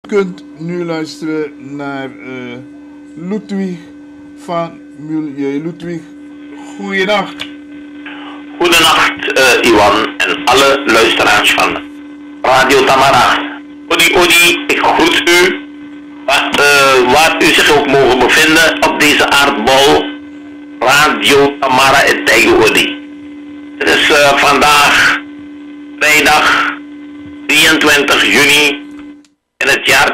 kunt nu luisteren naar Ludwig van Milieu. Ludwig, goeienacht. Goedenacht, Iwan en alle luisteraars van Radio Tamara. Odi, ik groet u, waar u zich ook mogen bevinden op deze aardbol. Radio Tamara en tegen Odi. Het is vandaag vrijdag 23 juni in het jaar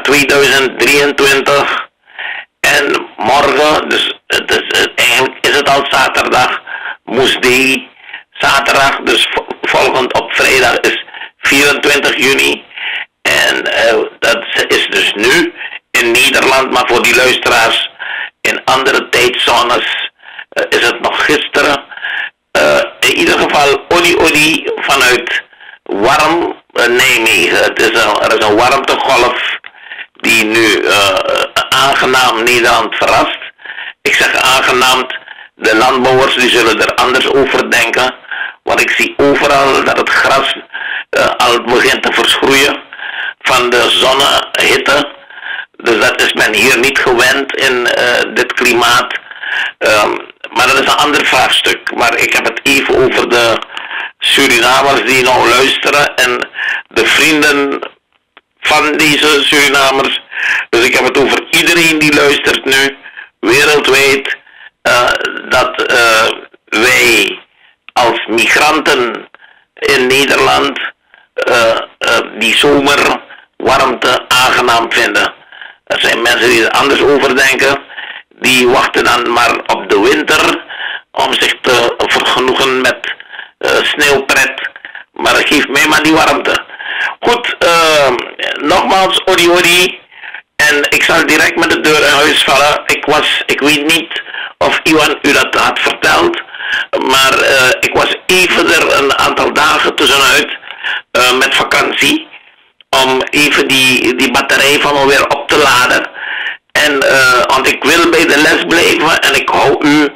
2023 en morgen, dus eigenlijk is het al zaterdag, Woensdag, zaterdag, dus volgend op vrijdag is 24 juni en dat is dus nu in Nederland, maar voor die luisteraars in andere tijdzones is het nog gisteren. In ieder geval Odi vanuit warm Nijmegen. Er is een warmtegolf die nu aangenaam Nederland verrast. Ik zeg aangenaam, de landbouwers die zullen er anders over denken. Want ik zie overal dat het gras al begint te verschroeien van de zonnehitte. Dus dat is men hier niet gewend in dit klimaat. Maar dat is een ander vraagstuk. Maar ik heb het even over de Surinamers die nou luisteren en de vrienden van deze Surinamers. Dus ik heb het over iedereen die luistert nu, wereldwijd, dat wij als migranten in Nederland die zomerwarmte aangenaam vinden. Er zijn mensen die er anders over denken. Die wachten dan maar op de winter om zich te vergenoegen met sneeuwpret. Maar geef mij maar die warmte. Goed, nogmaals Odi. En ik zal direct met de deur in huis vallen. Ik weet niet of Iwan u dat had verteld. Maar ik was even er een aantal dagen tussenuit met vakantie. Om even die batterij van me weer op te laden. En want ik wil bij de les blijven en ik hou u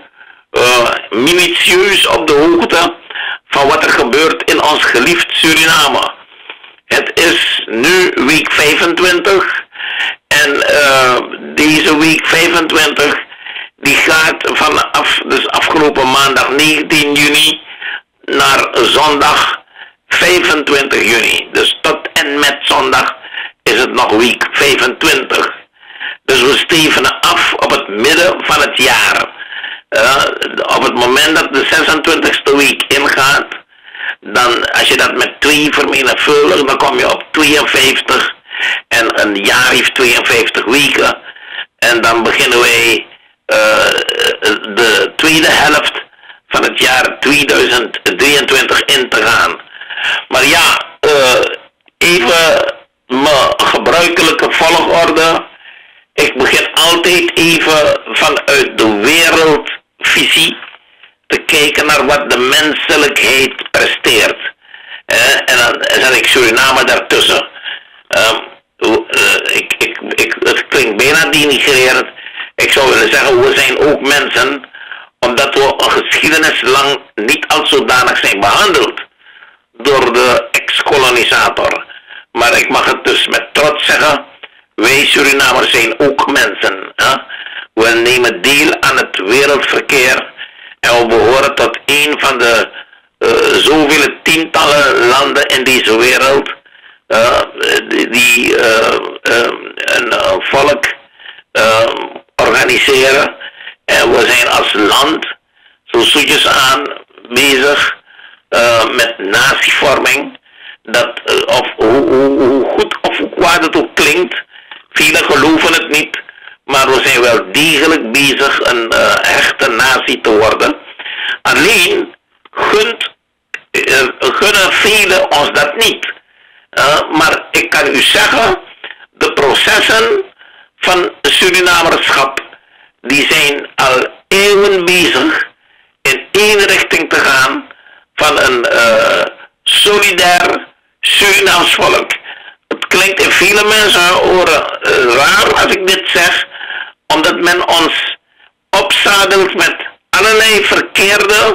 minutieus op de hoogte van wat er gebeurt in ons geliefd Suriname. Het is nu week 25 en deze week 25 die gaat vanaf, dus afgelopen maandag 19 juni naar zondag 25 juni. Dus tot en met zondag is het nog week 25. Dus we stevenen af op het midden van het jaar. Op het moment dat de 26e week ingaat, dan als je dat met 2 vermenigvuldigt, dan kom je op 52. En een jaar heeft 52 weken. En dan beginnen wij de tweede helft van het jaar 2023 in te gaan. Maar ja, even mijn gebruikelijke volgorde. Ik begin altijd even vanuit de wereldvisie te kijken naar wat de menselijkheid presteert. En dan zet ik Suriname daartussen. Het klinkt bijna denigrerend. Ik zou willen zeggen, we zijn ook mensen, omdat we een geschiedenis lang niet als zodanig zijn behandeld door de ex-kolonisator. Maar ik mag het dus met trots zeggen, wij Surinamers zijn ook mensen. Hè? We nemen deel aan het wereldverkeer en we behoren tot een van de zoveel tientallen landen in deze wereld die een volk organiseren. En we zijn als land zo zoetjes aan bezig met natievorming. Dat hoe goed of hoe kwaad het ook klinkt, velen geloven het niet, maar we zijn wel degelijk bezig een echte natie te worden. Alleen gunnen velen ons dat niet. Maar ik kan u zeggen, de processen van Surinamerschap, die zijn al eeuwen bezig in één richting te gaan van een solidair Surinaams volk. Het klinkt in vele mensen oren raar als ik dit zeg, omdat men ons opzadelt met allerlei verkeerde,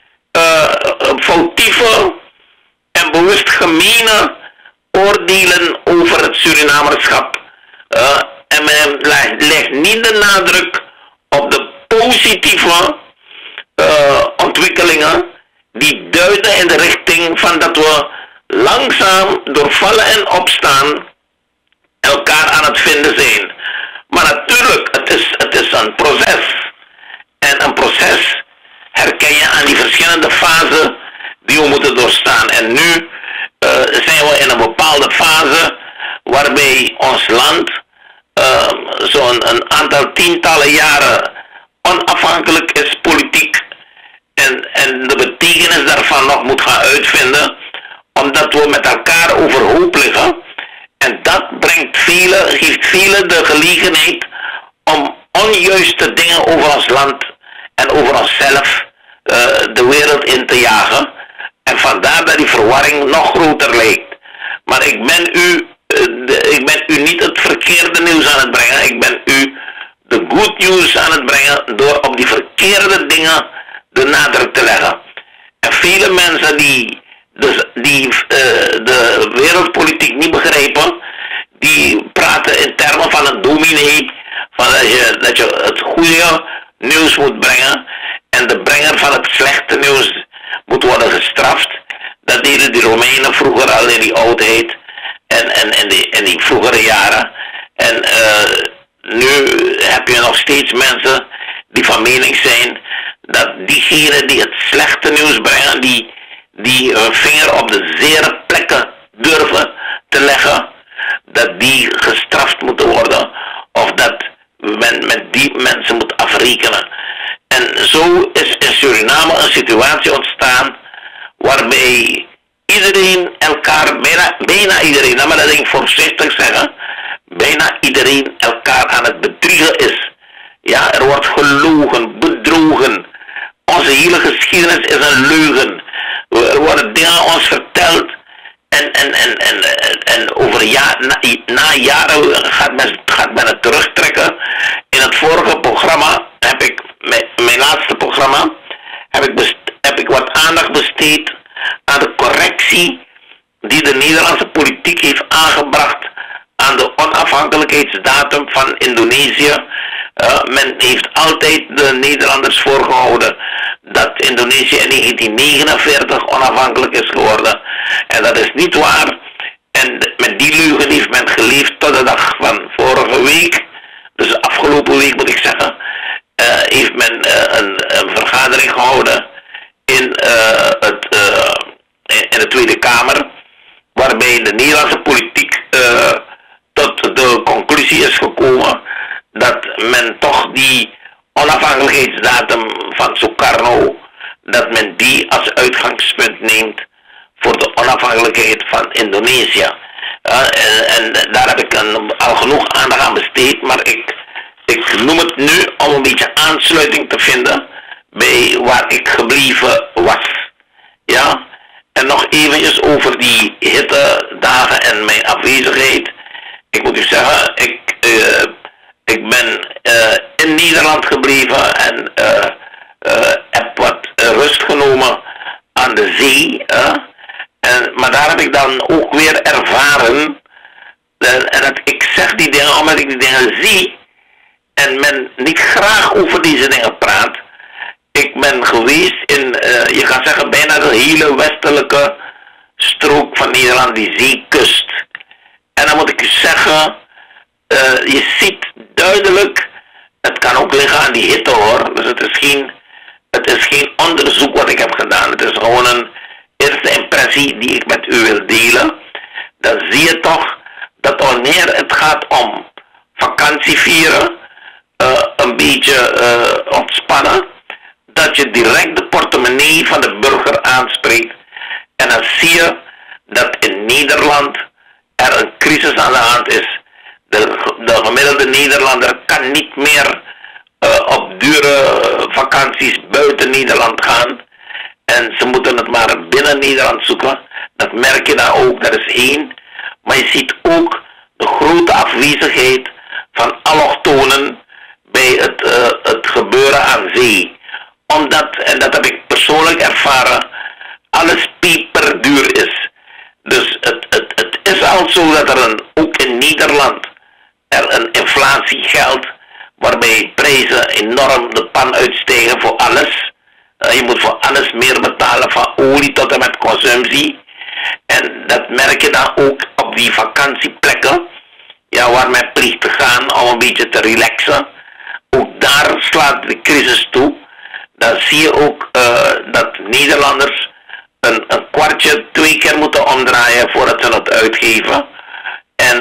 foutieve en bewust gemene oordelen over het Surinamerschap. En men legt niet de nadruk op de positieve ontwikkelingen die duiden in de richting van dat we langzaam door vallen en opstaan elkaar aan het vinden zijn. Maar natuurlijk, het is een proces. En een proces herken je aan die verschillende fasen die we moeten doorstaan. En nu zijn we in een bepaalde fase waarbij ons land zo'n aantal tientallen jaren onafhankelijk is politiek. En de betekenis daarvan nog moet gaan uitvinden, omdat we met elkaar overhoop liggen. En dat geeft velen de gelegenheid om onjuiste dingen over ons land en over onszelf de wereld in te jagen. En vandaar dat die verwarring nog groter lijkt. Maar ik ben u niet het verkeerde nieuws aan het brengen. Ik ben u de good news aan het brengen door op die verkeerde dingen de nadruk te leggen. En vele mensen die de wereldpolitiek niet begrijpen, die praten in termen van een dominee, van dat je het goede nieuws moet brengen en de brenger van het slechte nieuws moet worden gestraft. Dat deden die Romeinen vroeger al in die oudheid en in die vroegere jaren. En nu heb je nog steeds mensen die van mening zijn dat diegenen die het slechte nieuws brengen, die hun vinger op de zere plekken durven te leggen, dat die gestraft moeten worden of dat men met die mensen moet afrekenen. En zo is in Suriname een situatie ontstaan waarbij iedereen elkaar, bijna iedereen, laat maar dat ding voorzichtig zeggen, bijna iedereen elkaar aan het bedriegen is. Ja, er wordt gelogen, bedrogen. Onze hele geschiedenis is een leugen. Er worden dingen aan ons verteld en over na jaren gaat men het terugtrekken. In het vorige programma heb ik, mijn laatste programma, heb ik wat aandacht besteed aan de correctie die de Nederlandse politiek heeft aangebracht aan de onafhankelijkheidsdatum van Indonesië. Men heeft altijd de Nederlanders voorgehouden dat Indonesië in 1949 onafhankelijk is geworden. En dat is niet waar. En met die leugen heeft men geleefd tot de dag van vorige week. Dus afgelopen week moet ik zeggen, heeft men een vergadering gehouden in de Tweede Kamer, waarbij de Nederlandse politiek tot de conclusie is gekomen dat men toch die onafhankelijkheidsdatum van Sukarno, dat men die als uitgangspunt neemt voor de onafhankelijkheid van Indonesië. En daar heb ik al genoeg aandacht aan besteed, maar ik noem het nu om een beetje aansluiting te vinden bij waar ik gebleven was. Ja, en nog eventjes over die hittedagen en mijn afwezigheid. Ik moet u zeggen, ik ben in Nederland gebleven en heb wat rust genomen aan de zee. Maar daar heb ik dan ook weer ervaren, ik zeg die dingen omdat ik die dingen zie en men niet graag over deze dingen praat. Ik ben geweest in, je kan zeggen, bijna de hele westelijke strook van Nederland, die zeekust. En dan moet ik u zeggen, je ziet duidelijk, het kan ook liggen aan die hitte hoor, dus het is geen onderzoek wat ik heb gedaan. Het is gewoon een eerste impressie die ik met u wil delen. Dan zie je toch dat wanneer het gaat om vakantie vieren, een beetje ontspannen, dat je direct de portemonnee van de burger aanspreekt. En dan zie je dat in Nederland er een crisis aan de hand is. De gemiddelde Nederlander kan niet meer op dure vakanties buiten Nederland gaan. En ze moeten het maar binnen Nederland zoeken. Dat merk je daar ook, dat is één. Maar je ziet ook de grote afwezigheid van allochtonen bij het gebeuren aan zee. Omdat, en dat heb ik persoonlijk ervaren, alles peperduur is. Dus het is al zo dat ook in Nederland er inflatiegeld, waarbij prijzen enorm de pan uitstijgen voor alles. Je moet voor alles meer betalen, van olie tot en met consumptie. En dat merk je dan ook op die vakantieplekken, ja, waar men plicht te gaan om een beetje te relaxen. Ook daar slaat de crisis toe. Dan zie je ook dat Nederlanders een kwartje 2 keer moeten omdraaien voordat ze het uitgeven. En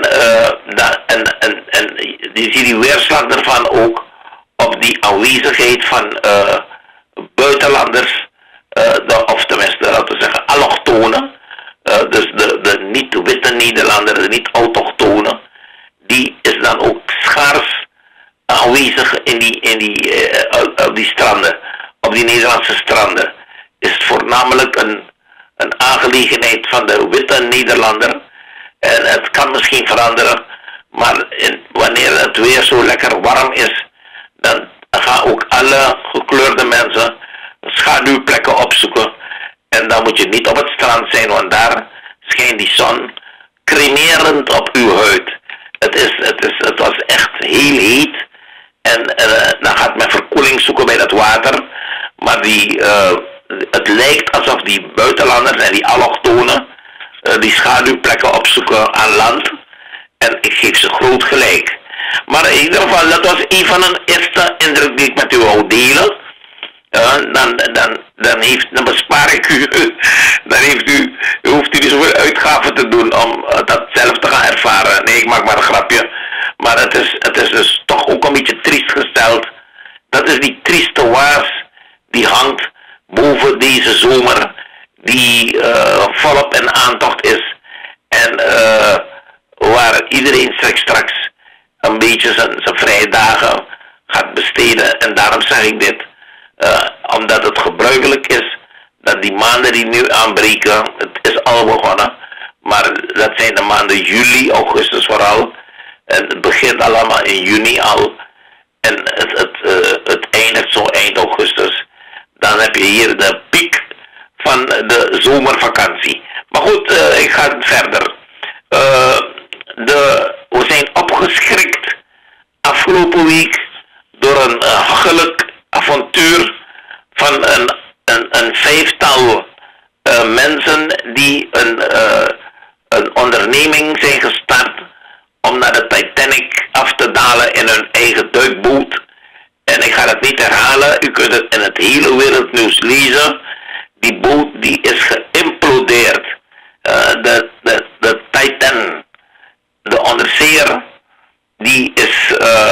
je ziet die weerslag ervan ook op die aanwezigheid van buitenlanders, of tenminste, laten we zeggen, allochtonen. Dus de niet-witte Nederlanders, de niet-autochtonen, die is dan ook schaars aanwezig op die stranden, op die Nederlandse stranden. Is voornamelijk een aangelegenheid van de witte Nederlander. En het kan misschien veranderen, maar wanneer het weer zo lekker warm is, dan gaan ook alle gekleurde mensen schaduwplekken opzoeken. En dan moet je niet op het strand zijn, want daar schijnt die zon cremerend op uw huid. Het was echt heel heet. En dan gaat men verkoeling zoeken bij dat water. Maar het lijkt alsof die buitenlanders en die allochtonen die schaduwplekken opzoeken aan land. En ik geef ze groot gelijk. Maar in ieder geval, dat was een van een eerste indruk die ik met u wou delen. Dan bespaar ik u. Dan hoeft u niet zoveel uitgaven te doen om dat zelf te gaan ervaren. Nee, ik maak maar een grapje. Maar het is dus toch ook een beetje triest gesteld. Dat is die trieste waas die hangt boven deze zomer, die volop in aantocht is. En waar iedereen straks een beetje zijn vrije dagen gaat besteden. En daarom zeg ik dit. Omdat het gebruikelijk is dat die maanden die nu aanbreken, het is al begonnen, maar dat zijn de maanden juli, augustus vooral. En het begint allemaal in juni al. En het eindigt zo eind augustus. Dan heb je hier de piek van de zomervakantie. Maar goed, ik ga verder. We zijn opgeschrikt afgelopen week door een hachelijk avontuur van een 5-tal mensen die een onderneming zijn gestart om naar de Titanic af te dalen in hun eigen duikboot. En ik ga het niet herhalen, u kunt het in het hele wereldnieuws lezen. Die boot die is geïmplodeerd. De Titan, de onderzeeër, die is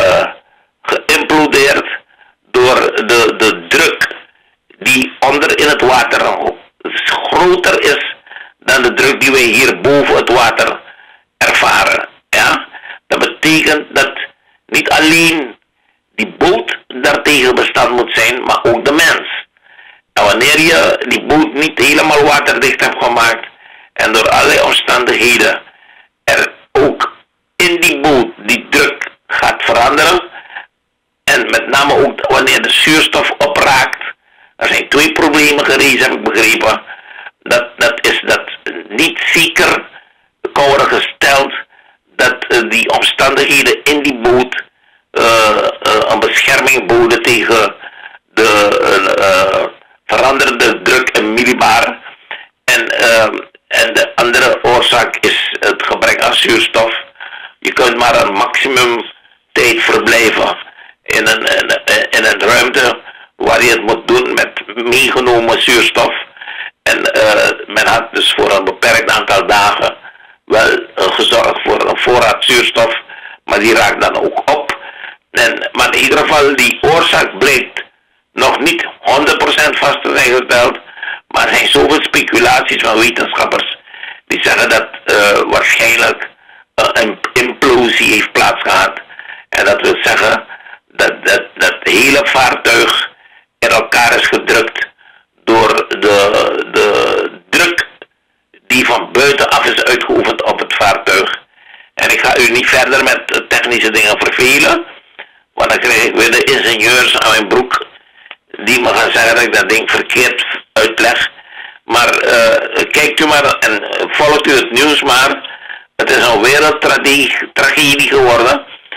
geïmplodeerd door de druk die onder in het water groter is dan de druk die wij hier boven het water ervaren. Ja? Dat betekent dat niet alleen die boot daartegen bestand moet zijn, maar ook de mens. En wanneer je die boot niet helemaal waterdicht hebt gemaakt en door allerlei omstandigheden er ook in die boot die druk gaat veranderen, en met name ook wanneer de zuurstof opraakt. Er zijn 2 problemen gerezen, heb ik begrepen. Dat is dat niet zeker kan worden gesteld dat die omstandigheden in die boot een bescherming boden tegen de veranderde druk en millibar. En de andere oorzaak is het gebrek aan zuurstof. Je kunt maar een maximum tijd verblijven in een ruimte waar je het moet doen met meegenomen zuurstof. En men had dus voor een beperkt aantal dagen wel gezorgd voor een voorraad zuurstof, maar die raakt dan ook op. Maar in ieder geval, die oorzaak blijkt nog niet 100% vast te zijn gesteld, maar er zijn zoveel speculaties van wetenschappers die zeggen dat waarschijnlijk een implosie heeft plaatsgehad. En dat wil zeggen dat hele vaartuig in elkaar is gedrukt door de druk die van buitenaf is uitgeoefend op het vaartuig. En ik ga u niet verder met technische dingen vervelen, want dan krijg ik weer de ingenieurs aan mijn broek die me gaan zeggen dat ik dat ding verkeerd uitleg. Maar kijkt u maar en volgt u het nieuws maar. Het is een wereldtragedie geworden,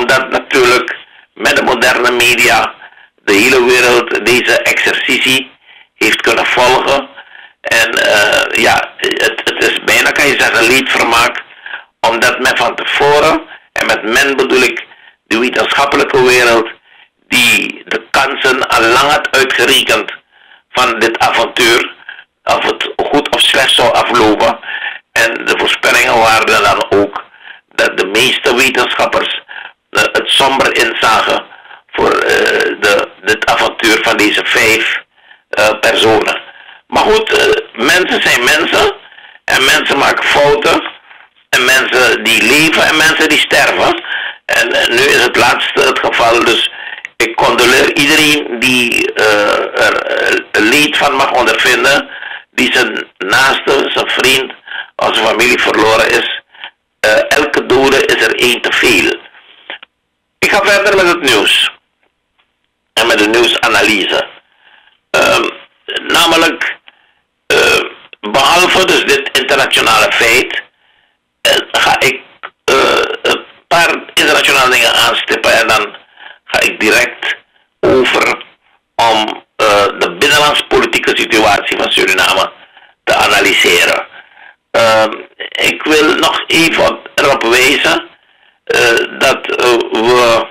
omdat natuurlijk met de moderne media de hele wereld deze exercitie heeft kunnen volgen. En het is bijna, kan je zeggen, leedvermaak, omdat men van tevoren, en met men bedoel ik de wetenschappelijke wereld, die de kansen al lang had uitgerekend van dit avontuur, of het goed of slecht zou aflopen. En de voorspellingen waren dan ook dat de meeste wetenschappers het somber inzagen voor dit avontuur van deze 5 personen. Maar goed, mensen zijn mensen en mensen maken fouten en mensen die leven en mensen die sterven. En nu is het laatste het geval, dus ik condoleer iedereen die er leed van mag ondervinden, die zijn naaste, zijn vriend of zijn familie verloren is. Elke dode is er 1 te veel. Ik ga verder met het nieuws. En met de nieuwsanalyse. Namelijk, behalve dus dit internationale feit, ga ik een paar internationale dingen aanstippen en dan ga ik direct over om de binnenlandspolitieke situatie van Suriname te analyseren. Ik wil nog even erop wijzen dat we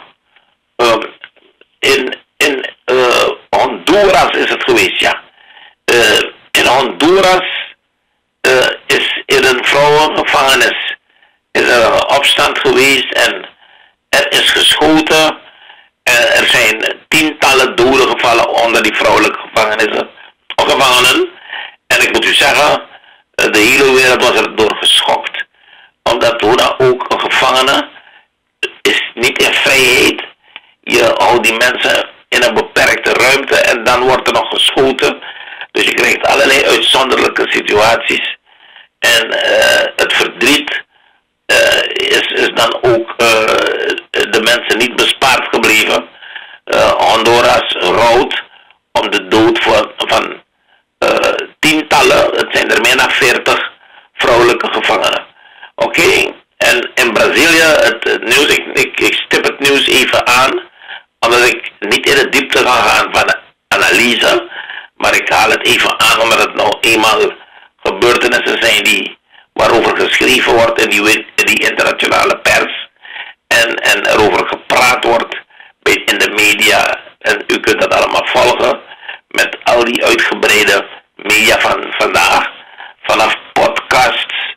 in Honduras is het geweest, ja. In Honduras is in een vrouwengevangenis is er een opstand geweest en er is geschoten. Er zijn tientallen doden gevallen onder die vrouwelijke gevangenen. En ik moet u zeggen, de hele wereld was er door geschokt. Omdat toen ook een gevangene is niet in vrijheid. Je houdt die mensen in een beperkte ruimte en dan wordt er nog geschoten. Dus je krijgt allerlei uitzonderlijke situaties. En het verdriet is dan ook de mensen niet bespaard gebleven. Honduras rouwt om de dood van tientallen, het zijn er meer dan 40 vrouwelijke gevangenen. Oké. En in Brazilië, het nieuws, ik stip het nieuws even aan, omdat ik niet in de diepte ga gaan van de analyse, maar ik haal het even aan omdat het nou eenmaal gebeurtenissen zijn waarover geschreven wordt in die internationale pers en erover gepraat wordt in de media. En u kunt dat allemaal volgen met al die uitgebreide media van vandaag, vanaf podcasts,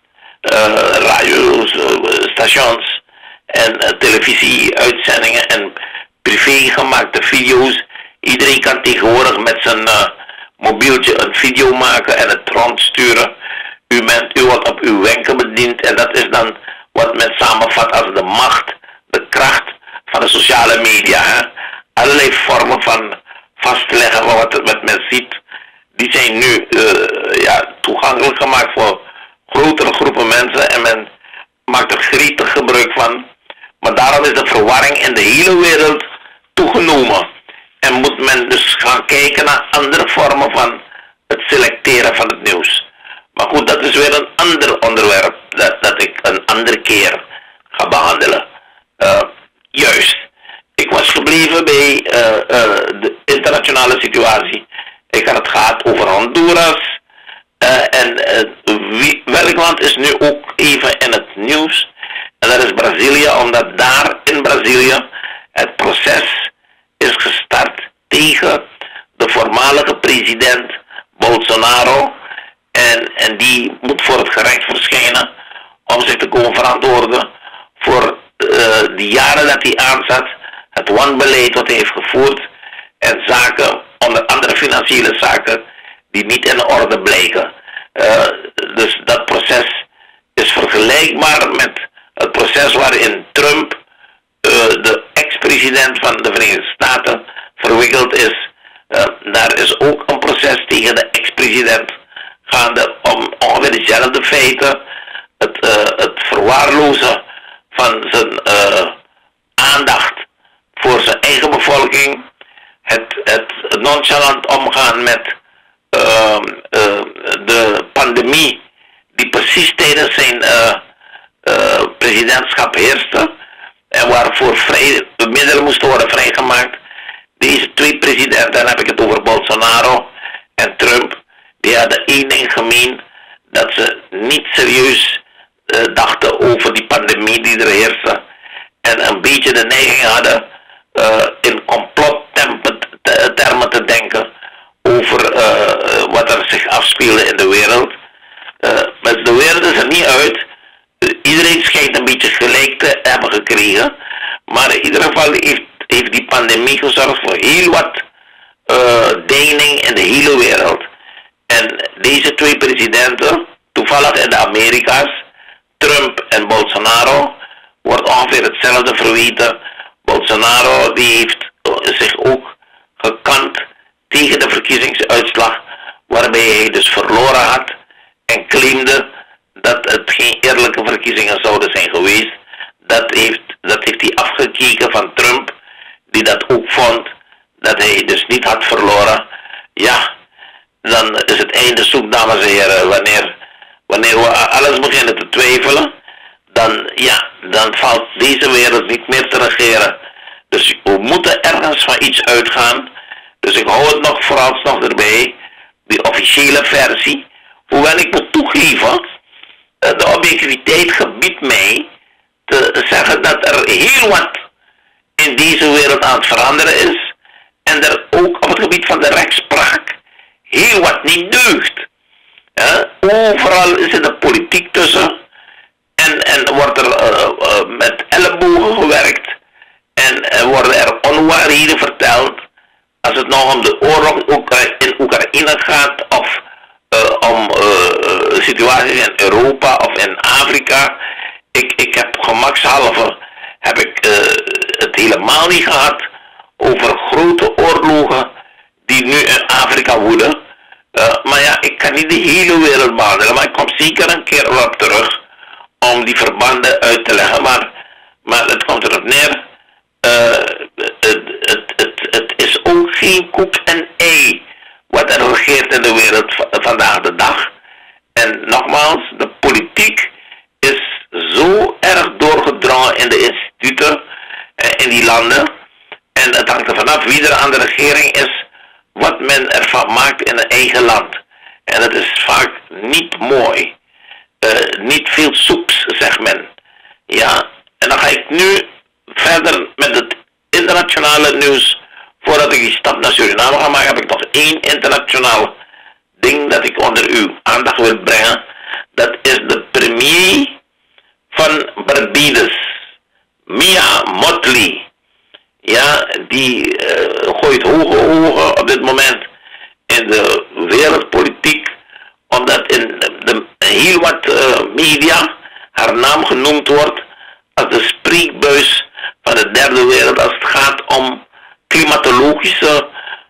radiostations en televisieuitzendingen en privé gemaakte video's. Iedereen kan tegenwoordig met zijn mobieltje een video maken en het rondsturen. U wordt op uw wenken bediend en dat is dan wat men samenvat als de macht, de kracht van de sociale media. Hè? Allerlei vormen van vastleggen van wat men ziet, die zijn nu toegankelijk gemaakt voor grotere groepen mensen en men maakt er gretig gebruik van. Maar daarom is de verwarring in de hele wereld toegenomen. En moet men dus gaan kijken naar andere vormen van het selecteren van het nieuws. Maar goed, dat is weer een ander onderwerp dat ik een andere keer ga behandelen. Juist. Ik was gebleven bij de internationale situatie. Ik had het gehad over Honduras. Welk land is nu ook even in het nieuws? En dat is Brazilië, omdat daar in Brazilië het proces is gestart tegen de voormalige president Bolsonaro. En die moet voor het gerecht verschijnen om zich te komen verantwoorden voor de jaren dat hij aanzat, het wanbeleid wat hij heeft gevoerd en zaken, onder andere financiële zaken, die niet in orde blijken. Dus dat proces is vergelijkbaar met het proces waarin Trump, de ex-president van de Verenigde Staten, verwikkeld is. Daar is ook een proces tegen de ex-president gaande om ongeveer dezelfde feiten, het verwaarlozen van zijn aandacht voor zijn eigen bevolking, het nonchalant omgaan met de pandemie die precies tijdens zijn presidentschap heerste. en waarvoor middelen moesten worden vrijgemaakt. Deze twee presidenten, dan heb ik het over Bolsonaro en Trump, die hadden één ding gemeen, dat ze niet serieus dachten over die pandemie die er heerste. En een beetje de neiging hadden in complottermen te denken over wat er zich afspeelde in de wereld. Maar de wereld is er niet uit. Iedereen schijnt een beetje gelijk te hebben gekregen. Maar in ieder geval heeft die pandemie gezorgd voor heel wat deining in de hele wereld. En deze twee presidenten, toevallig in de Amerika's, Trump en Bolsonaro, wordt ongeveer hetzelfde verweten. Bolsonaro die heeft zich ook gekant tegen de verkiezingsuitslag, waarbij hij dus verloren had en claimde dat het geen eerlijke verkiezingen zouden zijn geweest. Dat heeft hij afgekeken van Trump, die dat ook vond, dat hij dus niet had verloren. Ja, dan is het einde zoek, dames en heren. Wanneer we alles beginnen te twijfelen, dan valt deze wereld niet meer te regeren. Dus we moeten ergens van iets uitgaan. Dus ik hou het nog vooralsnog erbij, die officiële versie. Hoewel ik moet toegeven, de objectiviteit gebiedt mij te zeggen dat er heel wat in deze wereld aan het veranderen is. En er ook op het gebied van de rechtspraak heel wat niet deugt. Overal is er de politiek tussen. En wordt er met ellebogen gewerkt. En worden er onwaarheden verteld. Als het nog om de oorlog in Oekraïne gaat. Of om situaties in Europa of in Afrika. Ik heb gemakshalve het helemaal niet gehad over grote oorlogen die nu in Afrika woeden. Maar ja, ik kan niet de hele wereld behandelen, maar ik kom zeker een keer op terug om die verbanden uit te leggen. Maar het komt erop neer, het is ook geen koek en ei wat er regeert in de wereld vandaag de dag. En nogmaals, de politiek is zo erg doorgedrongen in de instituten in die landen. En het hangt er vanaf wie er aan de regering is, wat men ervan maakt in een eigen land. En dat is vaak niet mooi. Niet veel soeps, zegt men. Ja, en dan ga ik nu verder met het internationale nieuws. Voordat ik die stap naar Suriname ga maken, heb ik nog één internationaal ding dat ik onder uw aandacht wil brengen. Dat is de premier van Barbados, Mia Mottley. Ja, die gooit hoge ogen op dit moment in de wereldpolitiek, omdat in heel wat media haar naam genoemd wordt als de spreekbuis van de derde wereld als het gaat om klimatologische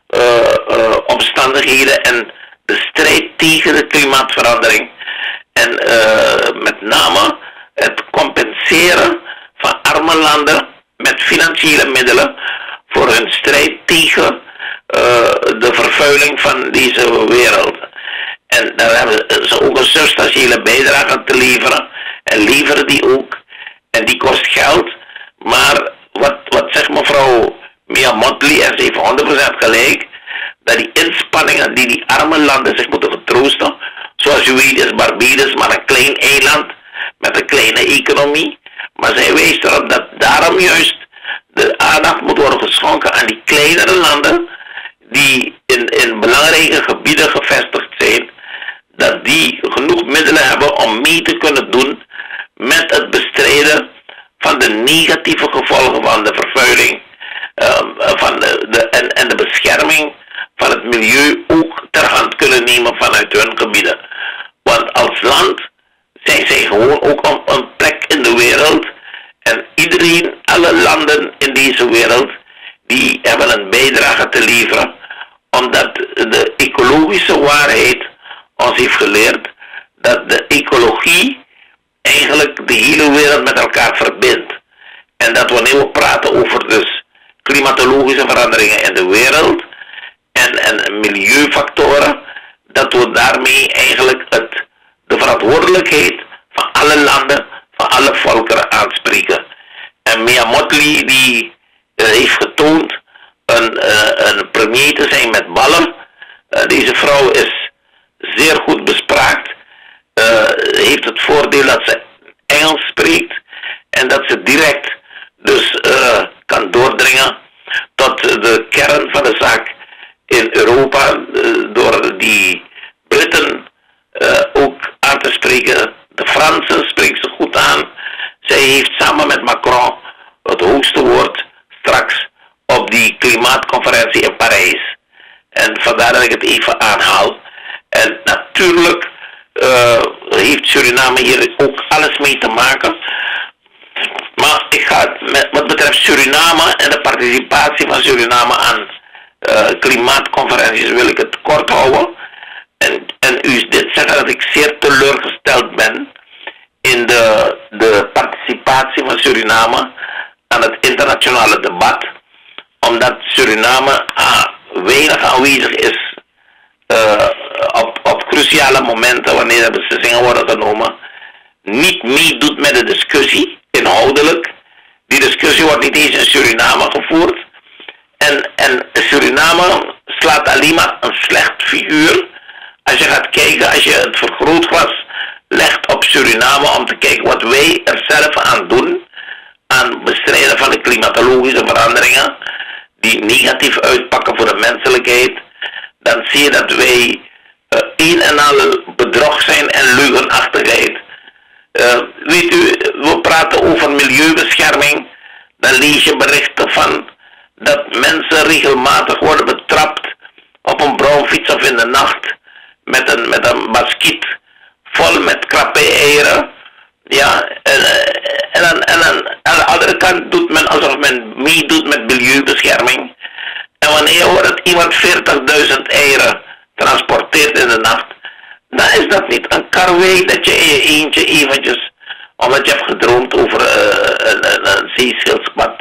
omstandigheden en de strijd tegen de klimaatverandering. En met name het compenseren van arme landen met financiële middelen voor hun strijd tegen de vervuiling van deze wereld. En daar hebben ze ook een substantiële bijdrage te leveren. En leveren die ook. En die kost geld. Maar wat zegt mevrouw Mia Mottley, en ze heeft 100% gelijk, dat die inspanningen die arme landen zich moeten getroosten, zoals u weet is Barbados maar een klein eiland met een kleine economie. Maar zij wijst erop dat daarom juist de aandacht moet worden geschonken aan die kleinere landen die in belangrijke gebieden gevestigd zijn, dat die genoeg middelen hebben om mee te kunnen doen met het bestrijden van de negatieve gevolgen van de vervuiling en de bescherming van het milieu ook ter hand kunnen nemen vanuit hun gebieden. Want als land zijn zij gewoon ook een plek in de wereld. En iedereen, alle landen in deze wereld, die hebben een bijdrage te leveren. Omdat de ecologische waarheid ons heeft geleerd dat de ecologie eigenlijk de hele wereld met elkaar verbindt. En dat wanneer we praten over dus klimatologische veranderingen in de wereld en milieufactoren, dat we daarmee eigenlijk de verantwoordelijkheid van alle landen, van alle volkeren aanspreken. En Mia Mottley die heeft getoond een premier te zijn met ballen. Deze vrouw is zeer goed bespraakt. Heeft het voordeel dat ze Engels spreekt. En dat ze direct dus kan doordringen tot de kern van de zaak in Europa. Door die Britten ook aan te spreken. De Fransen spreekt ze goed aan. Zij heeft samen met Macron het hoogste woord straks op die klimaatconferentie in Parijs. En vandaar dat ik het even aanhaal. En natuurlijk heeft Suriname hier ook alles mee te maken. Maar ik ga wat betreft Suriname en de participatie van Suriname aan klimaatconferenties wil ik het kort houden. En u dit zeggen dat ik zeer teleurgesteld ben in de participatie van Suriname aan het internationale debat. Omdat Suriname weinig aanwezig is op cruciale momenten wanneer er beslissingen worden genomen. Niet meedoet met de discussie, inhoudelijk. Die discussie wordt niet eens in Suriname gevoerd. En Suriname slaat alleen maar een slecht figuur. Als je gaat kijken, als je het vergrootglas legt op Suriname om te kijken wat wij er zelf aan doen, aan bestrijden van de klimatologische veranderingen, die negatief uitpakken voor de menselijkheid, dan zie je dat wij een en al bedrog zijn en leugenachtigheid. Weet u, we praten over milieubescherming, dan lees je berichten van dat mensen regelmatig worden betrapt op een bromfiets of in de nacht met een basket vol met krappe-eieren. Ja, en aan de andere kant doet men alsof men meedoet met milieubescherming. En wanneer hoort dat iemand 40.000 eieren transporteert in de nacht, dan is dat niet een karwei dat je in je eentje eventjes, omdat je hebt gedroomd over een zeeschildpad.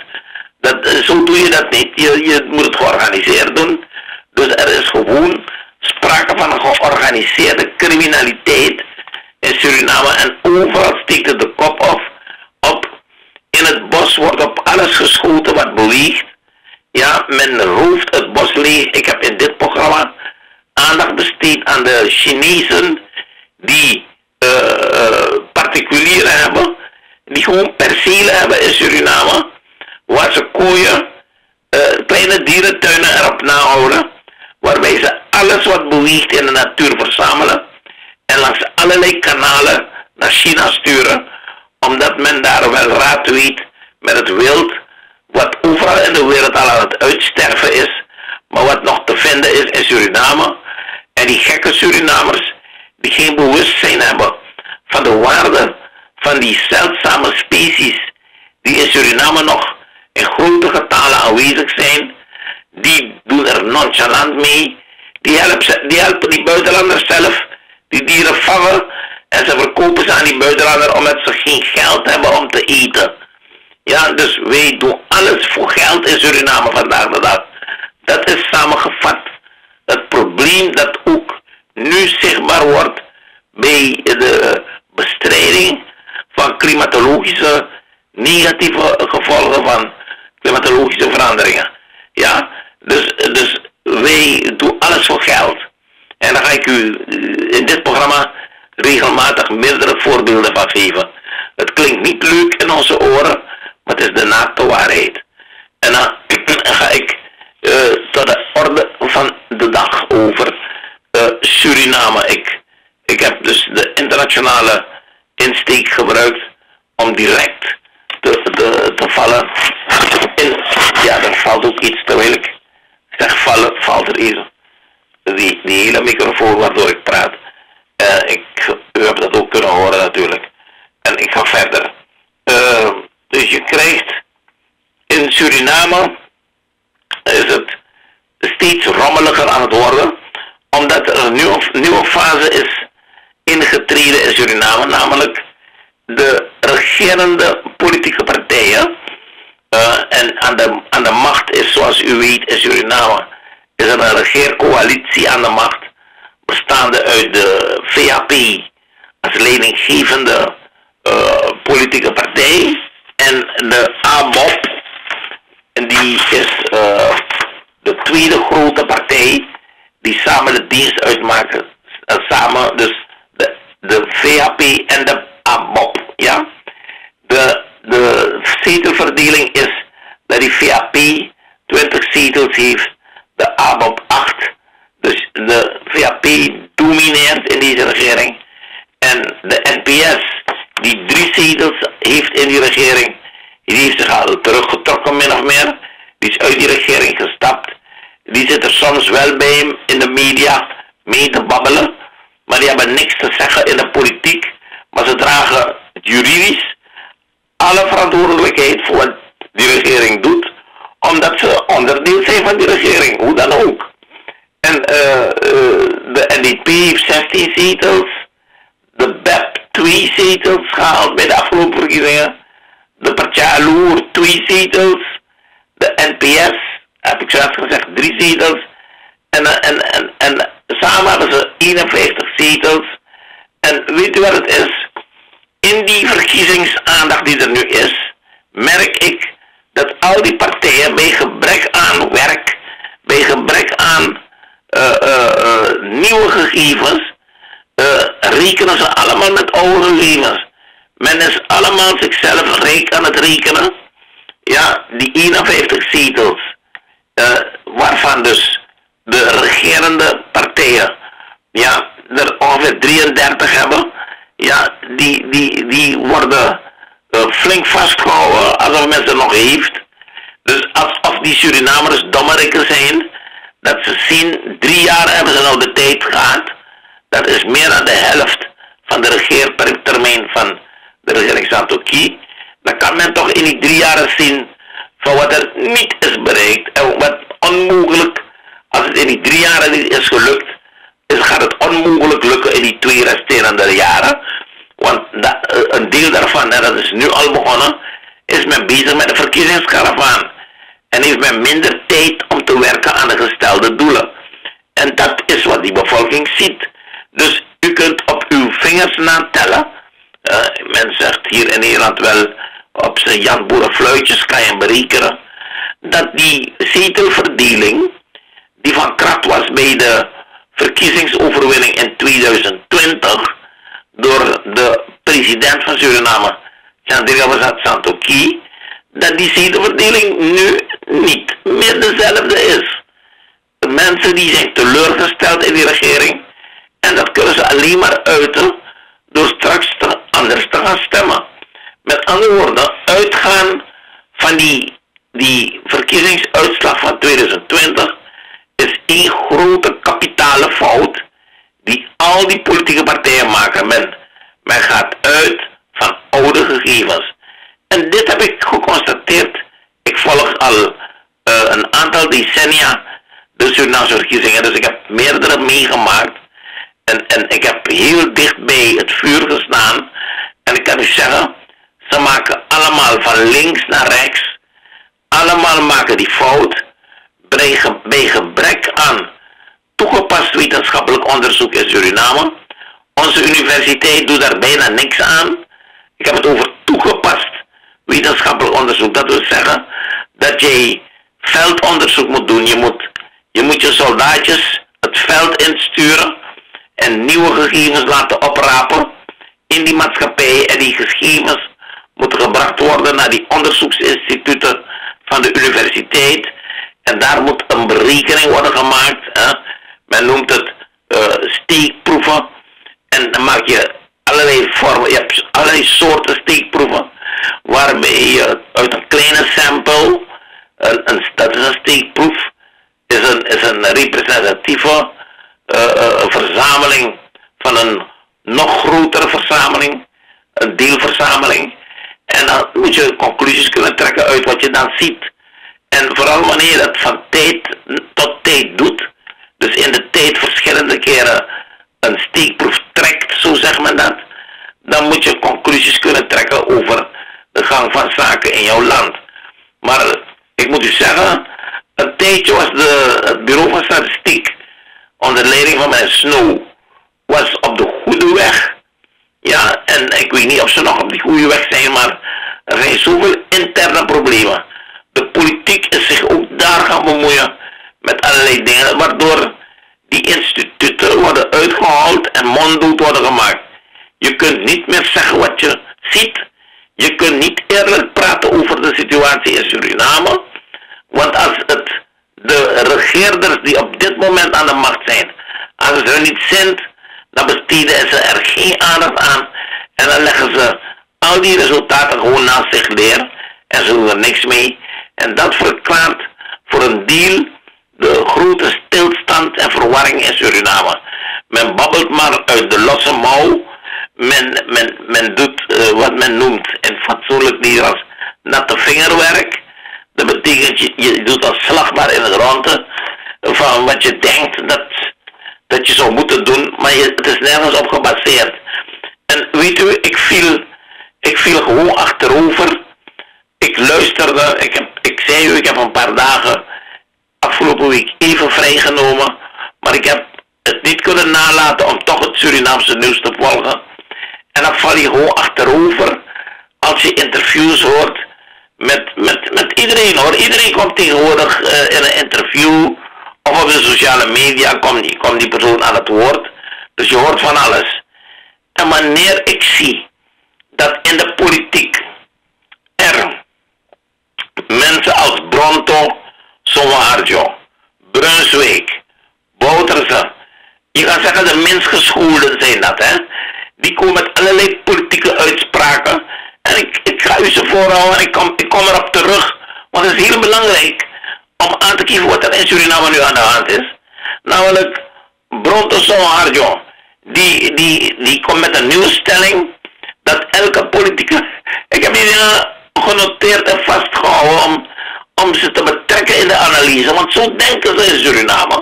Zo doe je dat niet. Je moet het georganiseerd doen. Dus er is gewoon sprake van een georganiseerde criminaliteit in Suriname. En overal steekt het de kop op. In het bos wordt op alles geschoten wat beweegt. Ja, men rooft het bos leeg. Ik heb in dit programma aandacht besteed aan de Chinezen die particulieren hebben, die gewoon percelen hebben in Suriname, waar ze kooien, kleine dierentuinen erop nahouden, waarbij ze alles wat beweegt in de natuur verzamelen en langs allerlei kanalen naar China sturen, omdat men daar wel raad weet met het wild, wat overal in de wereld al aan het uitsterven is, maar wat nog te vinden is in Suriname. En die gekke Surinamers die geen bewustzijn hebben van de waarde van die zeldzame species die in Suriname nog in grote getalen aanwezig zijn, die doen er nonchalant mee. Die helpen die buitenlanders zelf, die dieren vangen en ze verkopen ze aan die buitenlander omdat ze geen geld hebben om te eten. Ja, dus wij doen alles voor geld in Suriname vandaag de dag. Dat is samengevat het probleem dat ook nu zichtbaar wordt bij de bestrijding van klimatologische negatieve gevolgen van klimatologische veranderingen. Ja, dus wij doen alles voor geld. En daar ga ik u in dit programma regelmatig meerdere voorbeelden van geven. Het klinkt niet leuk in onze oren, maar het is de naakte waarheid. En dan ga ik tot de orde van de dag over Suriname. Ik heb dus de internationale insteek gebruikt om direct te vallen. Ja, er valt ook iets terwijl ik zeg vallen, valt er iets. Die hele microfoon waardoor ik praat. U hebt dat ook kunnen horen natuurlijk. En ik ga verder. Dus je krijgt in Suriname is het steeds rommeliger aan het worden, omdat er een nieuwe fase is ingetreden in Suriname, namelijk de regerende politieke partijen. En aan de macht is, zoals u weet, in Suriname is er een regeercoalitie aan de macht, bestaande uit de VAP als leidinggevende politieke partij En de ABOP, en die is de tweede grote partij die samen de dienst uitmaken. Samen, dus de VHP en de ABOP. Ja? De zetelverdeling is dat die VHP 20 zetels heeft, de ABOP 8. Dus de VHP domineert in deze regering. En de NPS, die 3 zetels heeft in die regering, die heeft zich al teruggetrokken min of meer. Die is uit die regering gestapt. Die zit er soms wel bij hem in de media mee te babbelen. Maar die hebben niks te zeggen in de politiek. Maar ze dragen juridisch alle verantwoordelijkheid voor wat die regering doet. Omdat ze onderdeel zijn van die regering. Hoe dan ook. En de NDP heeft 16 zetels. De BEP 2 zetels gehaald bij de afgelopen verkiezingen. De Partij Alour 2 zetels. De NPS, heb ik zoals gezegd, 3 zetels. En samen hebben ze 51 zetels. En weet u wat het is? In die verkiezingsaandacht die er nu is, merk ik dat al die partijen bij gebrek aan werk, bij gebrek aan nieuwe gegevens, rekenen ze allemaal met oude gegevens. Men is allemaal zichzelf rijk aan het rekenen. Ja, die 51 zetels, waarvan dus de regerende partijen, ja, er ongeveer 33 hebben, ja, die worden flink vastgehouden alsof men ze nog heeft. Dus alsof die Surinamers dommerikken zijn, dat ze zien, 3 jaar hebben ze nou de tijd gehad. Dat is meer dan de helft van de regeertermijn van de regering Santokki. Dan kan men toch in die 3 jaar zien van wat er niet is bereikt. En wat onmogelijk, als het in die 3 jaar niet is gelukt, gaat het onmogelijk lukken in die 2 resterende jaren. Want een deel daarvan, en dat is nu al begonnen, is men bezig met de verkiezingskaravaan. En heeft men minder tijd om te werken aan de gestelde doelen. En dat is wat die bevolking ziet. Dus u kunt op uw vingers natellen. Men zegt hier in Nederland wel, op zijn Jan Boerenfluitjes kan je berekenen, dat die zetelverdeling, die van kracht was bij de verkiezingsoverwinning in 2020, door de president van Suriname, Chandrika Santokki, dat die zetelverdeling nu niet meer dezelfde is. De mensen die zijn teleurgesteld in die regering, en dat kunnen ze alleen maar uiten door straks anders te gaan stemmen. Met andere woorden, uitgaan van die verkiezingsuitslag van 2020 is één grote kapitale fout die al die politieke partijen maken. Men gaat uit van oude gegevens. En dit heb ik geconstateerd. Ik volg al een aantal decennia de Surinaamse verkiezingen, dus ik heb meerdere meegemaakt. En ik heb heel dicht bij het vuur gestaan. En ik kan u zeggen, ze maken allemaal van links naar rechts. Allemaal maken die fout. Bij gebrek aan toegepast wetenschappelijk onderzoek in Suriname. Onze universiteit doet daar bijna niks aan. Ik heb het over toegepast wetenschappelijk onderzoek. Dat wil zeggen dat jij veldonderzoek moet doen. Je moet je soldaatjes het veld insturen en nieuwe gegevens laten oprapen in die maatschappij. En die gegevens moeten gebracht worden naar die onderzoeksinstituten van de universiteit. En daar moet een berekening worden gemaakt. Men noemt het steekproeven. En dan maak je allerlei vormen, je hebt allerlei soorten steekproeven. Waarbij je uit een kleine sample, dat is een steekproef, is een representatieve verzameling van een nog grotere verzameling, een deelverzameling. En dan moet je conclusies kunnen trekken uit wat je dan ziet. En vooral wanneer je dat van tijd tot tijd doet, dus in de tijd verschillende keren een steekproef trekt, zo zegt men dat, dan moet je conclusies kunnen trekken over de gang van zaken in jouw land. Maar ik moet u zeggen, een tijdje was het bureau van statistiek onder leiding van meneer Snow was op de goede weg. Ja, en ik weet niet of ze nog op die goede weg zijn, maar Er zijn zoveel interne problemen. De politiek is zich ook daar gaan bemoeien met allerlei dingen, waardoor die instituten worden uitgehaald en monddood worden gemaakt. Je kunt niet meer zeggen wat je ziet. Je kunt niet eerlijk praten over de situatie in Suriname. Want als het de regeerders die op dit moment aan de macht zijn, als het er niet zint, dan besteden ze er geen aandacht aan. En dan leggen ze al die resultaten gewoon naast zich neer. En ze doen er niks mee. En dat verklaart voor een deel de grote stilstand en verwarring in Suriname. Men babbelt maar uit de losse mouw. Men doet wat men noemt in fatsoenlijk Nederlands natte vingerwerk. Dat betekent je doet als slagbaar in het ronde van wat je denkt dat je zou moeten doen, maar het is nergens op gebaseerd. En weet u, ik viel gewoon achterover. Ik luisterde, ik zei u, ik heb een paar dagen afgelopen week even vrijgenomen, maar ik heb het niet kunnen nalaten om toch het Surinaamse nieuws te volgen. En dan val je gewoon achterover als je interviews hoort met iedereen hoor. Iedereen komt tegenwoordig in een interview of op de sociale media komt die persoon aan het woord. Dus je hoort van alles. En wanneer ik zie dat in de politiek er mensen als Bronto, Songeharjo, Brunswijk, Bouterse, je kan zeggen de minst geschoolden zijn dat, hè. Die komen met allerlei politieke uitspraken. En ik ga u ze voorhouden en ik kom erop terug. Want het is heel belangrijk om aan te geven wat er in Suriname nu aan de hand is. Namelijk, Bronto Songeharjo, die komt met een nieuwe stelling dat elke politieke... Ik heb die dingen genoteerd en vastgehouden om ze te betrekken in de analyse. Want zo denken ze in Suriname.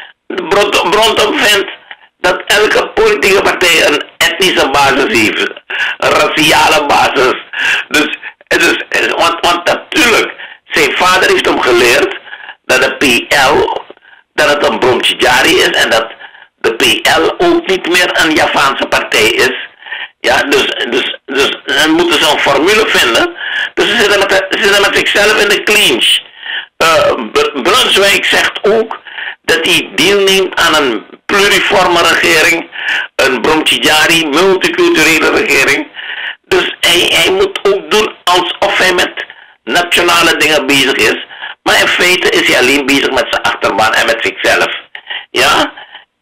Bronto vindt dat elke politieke partij een etnische basis heeft, een raciale basis. Dus want natuurlijk, zijn vader heeft hem geleerd dat de PL, dat het een Bromtjijari is en dat de PL ook niet meer een Javaanse partij is. Ja, dus dan moeten ze een formule vinden. Dus ze zitten met zichzelf in de clinch. Brunswijk zegt ook dat hij deelneemt aan een pluriforme regering, een Bromtjijari multiculturele regering. Dus hij moet ook doen alsof hij met nationale dingen bezig is. Maar in feite is hij alleen bezig met zijn achterban en met zichzelf. Ja?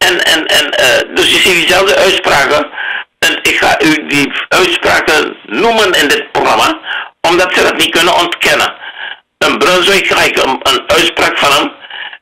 Dus je ziet diezelfde uitspraken. En ik ga u die uitspraken noemen in dit programma, omdat ze dat niet kunnen ontkennen. Een Brunswijk krijg ik een uitspraak van hem.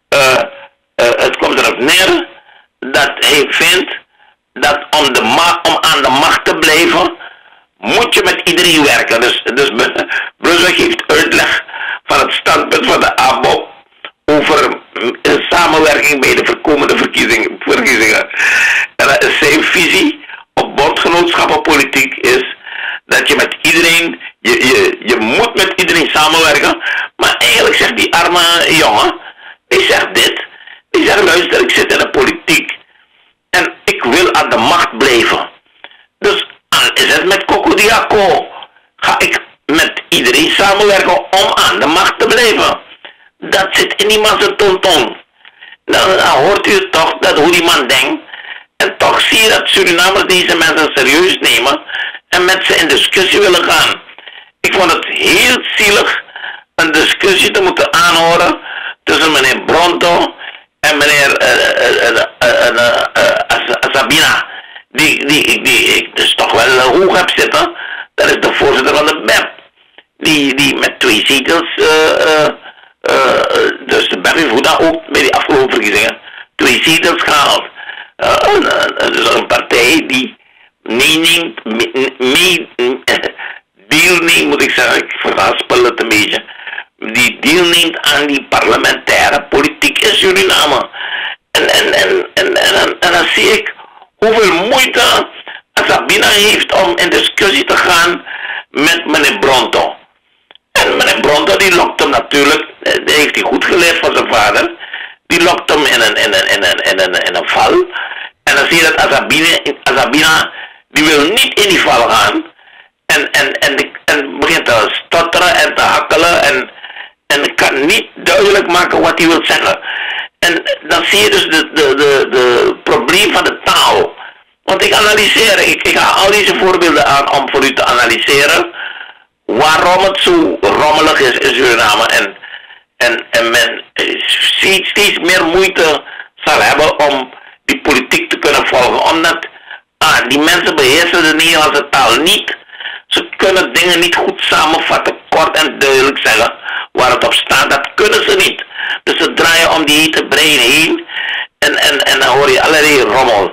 Het komt erop neer dat hij vindt dat om aan de macht te blijven, moet je met iedereen werken. Dus Brunswijk geeft uitleg van het standpunt van de ABO over een samenwerking bij de komende verkiezingen. En dat is zijn visie op bondgenootschappen-politiek is dat je met iedereen, je moet met iedereen samenwerken. Maar eigenlijk zegt die arme jongen, die zegt dit. Die zegt, luister, ik zit in de politiek en ik wil aan de macht blijven. Dus is het met Kokodiako. Ga ik met iedereen samenwerken om aan de macht te blijven. Dat zit in die man zijn tonton. Dan hoort u toch dat hoe die man denkt. En toch zie je dat Surinamers deze mensen serieus nemen en met ze in discussie willen gaan. Ik vond het heel zielig een discussie te moeten aanhoren tussen meneer Bronto en meneer Sabina, die ik dus toch wel hoog heb zitten. Dat is de voorzitter van de BEP. Die met 2 zetels, dus de BEP heeft hoe dan ook bij die afgelopen verkiezingen 2 zetels gehaald. Dus een partij die deelneemt, moet ik zeggen, ik verhaspel het een beetje, die deelneemt aan die parlementaire politiek in Suriname. En dan zie ik hoeveel moeite Sabina heeft om in discussie te gaan met meneer Bronto. En meneer Bronto die lokt hem natuurlijk, die heeft hij goed geleerd van zijn vader, die lokt hem in een val. En dan zie je dat Sabina die wil niet in die val gaan. En begint te stotteren en te hakkelen en kan niet duidelijk maken wat hij wil zeggen. En dan zie je dus de probleem van de taal. Want ik analyseer, ik haal al deze voorbeelden aan om voor u te analyseren waarom het zo rommelig is in Suriname en men steeds meer moeite zal hebben om die politiek te kunnen volgen. Omdat die mensen beheersen de Nederlandse taal niet. Ze kunnen dingen niet goed samenvatten, kort en duidelijk zeggen waar het op staat. Dat kunnen ze niet. Dus ze draaien om die hete brein heen en dan hoor je allerlei rommel.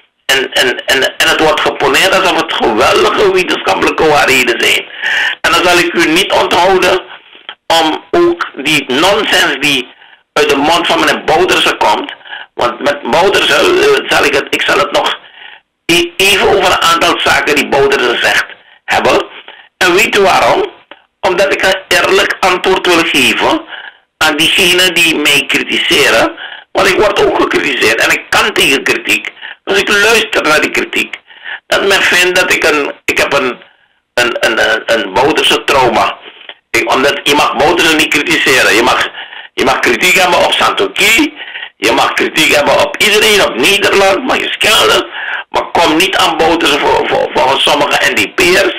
En het wordt geponeerd alsof het geweldige wetenschappelijke waarheden zijn. En dan zal ik u niet onthouden om ook die nonsens die uit de mond van meneer Bouterse komt. Want met Bouterse ik zal het nog even over een aantal zaken die Bouterse zegt hebben. En weet u waarom? Omdat ik een eerlijk antwoord wil geven aan diegenen die mij kritiseren. Want ik word ook gekritiseerd en ik kan tegen kritiek. Dus ik luister naar die kritiek. Dat men vindt dat ik heb een Bouterse trauma. Omdat je mag Bouterse niet kritiseren. Je mag kritiek hebben op Santoki. Je mag kritiek hebben op iedereen, op Nederland. Mag je schelden. Maar kom niet aan Bouterse volgens sommige NDP'ers.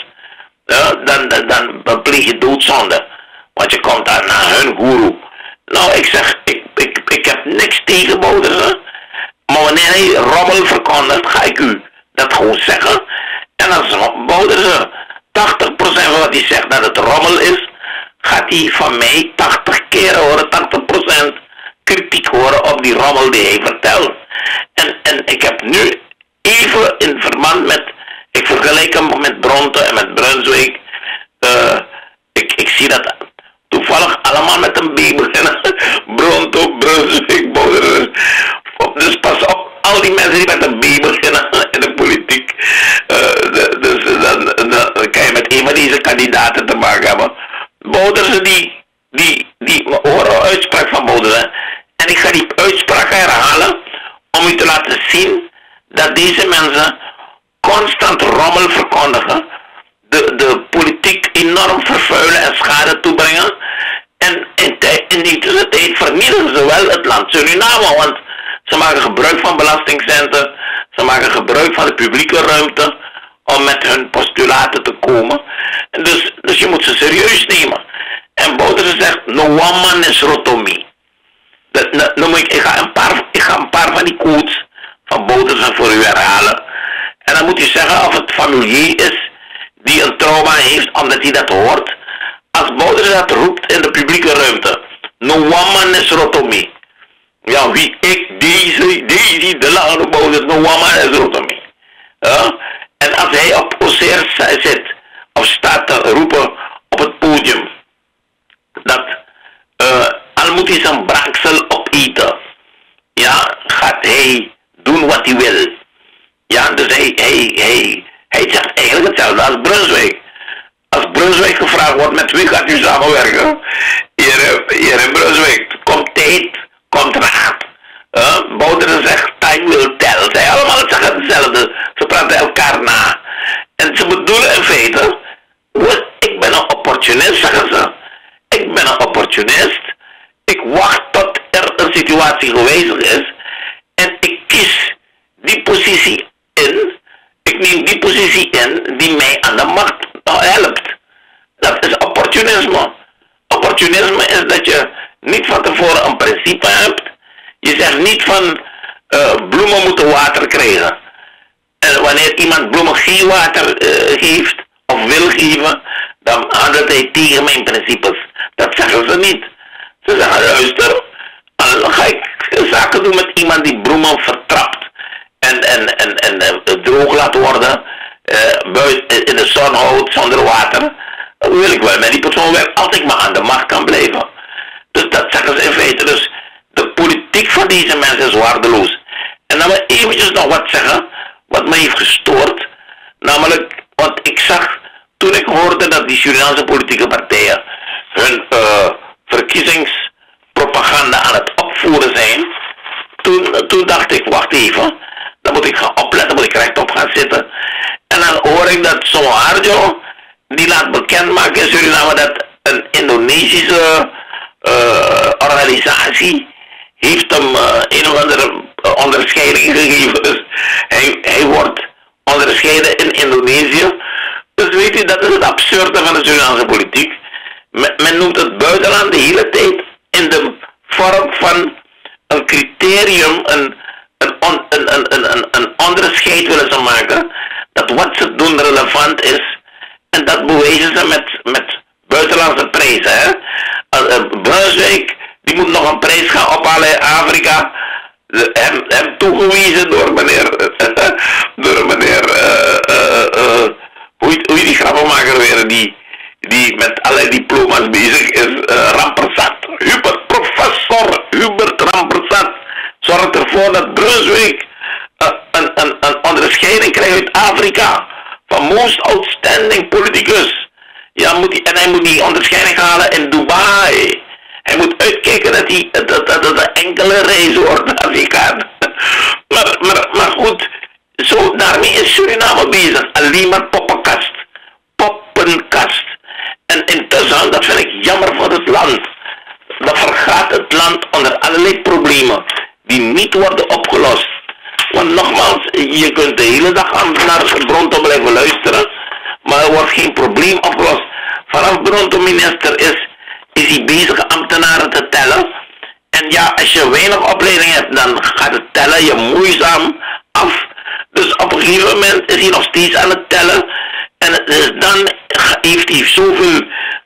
Dan pleeg je doodzonde. Want je komt daar naar hun goeroe. Nou, ik zeg, ik heb niks tegen Bouterse. Maar wanneer hij rommel verkondigt, ga ik u dat gewoon zeggen. En als Bouterse 80% van wat hij zegt dat het rommel is, gaat hij van mij 80 keer horen, 80% kritiek horen op die rommel die hij vertelt. En ik heb nu even in verband met, ik vergelijk hem met Bronte en met Brunswijk. Ik zie dat toevallig allemaal met een B beginnen. Bronte, Brunswijk, Bouterse. Dus pas op, al die mensen die met een B beginnen in de politiek. Dus dan kan je met een van deze kandidaten te maken hebben. Bouterse die horen uitspraak van Bouterse. En ik ga die uitspraak herhalen om u te laten zien dat deze mensen constant rommel verkondigen. De politiek enorm vervuilen en schade toebrengen. En in die tussentijd vernietigen ze wel het land Suriname. Want ze maken gebruik van belastingcenten. Ze maken gebruik van de publieke ruimte om met hun postulaten te komen. En dus je moet ze serieus nemen. En Bouterse zegt, no one man is rotomi. Ik ga een paar van die quotes van Bouterse voor u herhalen. En dan moet u zeggen of het familier is die een trauma heeft omdat hij dat hoort. Als Bouterse dat roept in de publieke ruimte, no one man is rotomi. Ja, wie ik, deze, de lange Bouterse, no one man is rotomi. En als hij op Oceer zit, of staat te roepen op het podium, dat al moet hij zijn braaksel opeten, ja, gaat hij doen wat hij wil. Ja, dus hij zegt eigenlijk hetzelfde als Brunswijk. Als Brunswijk gevraagd wordt met wie gaat u samenwerken, hier in Brunswijk, komt tijd, komt raad. Bouterse zegt, time will tell. Zij allemaal zeggen hetzelfde. Ze praten elkaar na. En ze bedoelen in feite, ik ben een opportunist, zeggen ze. Ik ben een opportunist. Ik wacht tot er een situatie geweest is. En ik kies die positie in. Ik neem die positie in die mij aan de macht helpt. Dat is opportunisme. Opportunisme is dat je niet van tevoren een principe hebt. Je zegt niet van bloemen moeten water krijgen. En wanneer iemand bloemen geen water geeft of wil geven, dan handelt hij tegen mijn principes. Dat zeggen ze niet. Ze zeggen, luister, dan ga ik zaken doen met iemand die bloemen vertrapt en droog laat worden, in de zon houdt zonder water. Dan wil ik wel met die persoon werken als ik maar aan de macht kan blijven. Dus dat zeggen ze in feite. Dus de politiek van deze mensen is waardeloos. En dan wil ik eventjes nog wat zeggen, wat me heeft gestoord. Namelijk, want ik zag, toen ik hoorde dat die Surinaamse politieke partijen hun verkiezingspropaganda aan het opvoeren zijn, toen dacht ik, wacht even, dan moet ik gaan opletten, moet ik rechtop gaan zitten. En dan hoor ik dat Somoharjo die laat bekendmaken in Suriname dat een Indonesische organisatie heeft hem een of andere onderscheiding gegeven. Dus hij wordt onderscheiden in Indonesië. Dus weet u, dat is het absurde van de Surinaamse politiek. Men noemt het buitenland de hele tijd in de vorm van een criterium, een onderscheid willen ze maken, dat wat ze doen relevant is. En dat bewijzen ze met buitenlandse prijzen. Hè? Brunswijk, die moet nog een prijs gaan ophalen in Afrika. Hem toegewezen door meneer hoe die grappenmaker weer, die met allerlei diploma's bezig is, Rampersat. Professor Hubert Rampersat zorgt ervoor dat Brunswijk een onderscheiding krijgt uit Afrika van most outstanding politicus. Ja, hij moet die onderscheiding halen in Dubai. Hij moet uitkijken dat het een enkele reis wordt als hij kan. Maar goed, zo daarmee is Suriname bezig. Alleen maar poppenkast. En intussen, dat vind ik jammer voor het land. Dan vergaat het land onder allerlei problemen die niet worden opgelost. Want nogmaals, je kunt de hele dag naar Bronto blijven luisteren, maar er wordt geen probleem opgelost. Vanaf Bronto minister is hij bezig ambtenaren te tellen. En ja, als je weinig opleiding hebt, dan gaat het tellen je moeizaam af. Dus op een gegeven moment is hij nog steeds aan het tellen. En dan heeft hij zoveel